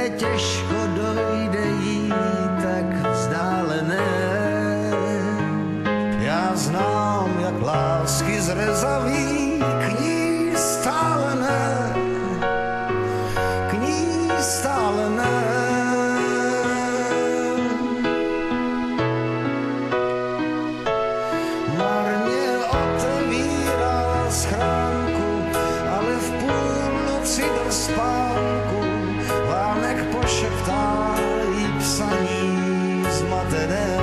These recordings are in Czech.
které těžko dojde jí tak vzdálené. Já znám, jak lásky zrezaví k ní stále ne, k ní stále ne. Marně otevírá schránku, ale v půlnoci do spánku vánek pošeptá jí psaní zmatené.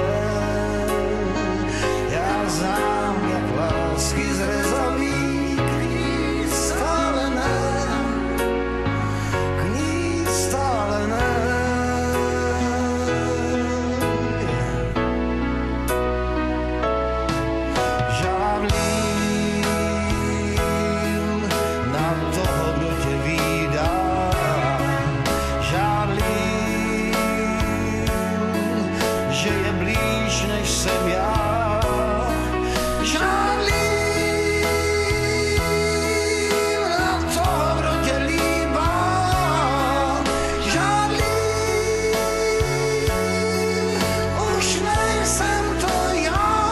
Já znám, jak lásky zrezaví k ní stále ne, k ní stále ne. Žádlím na toho, kdo tě vídá, žádlím, že je blíž, než jsem já. Žádlím na toho, kdo tě líbá, žádlím, už nejsem to já.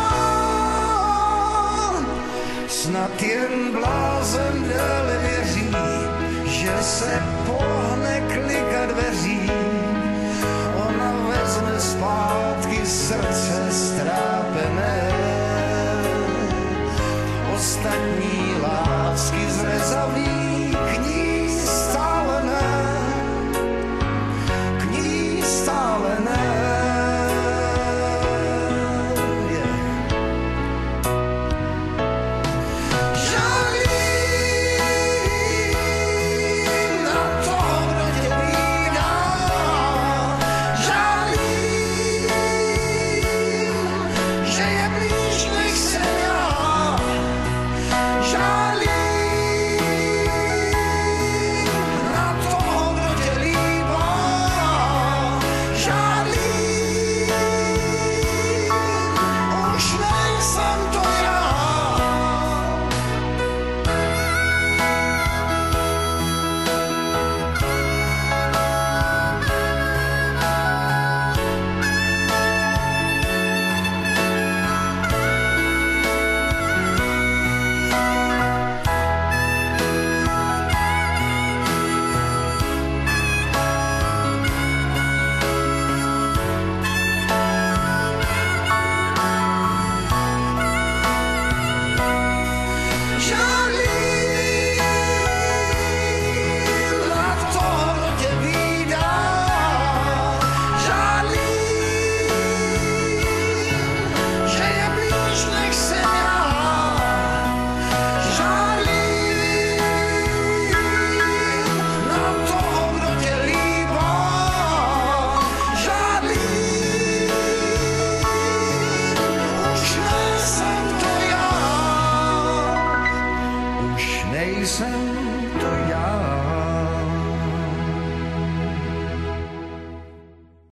Snad jen blázen déle věří, že se pohne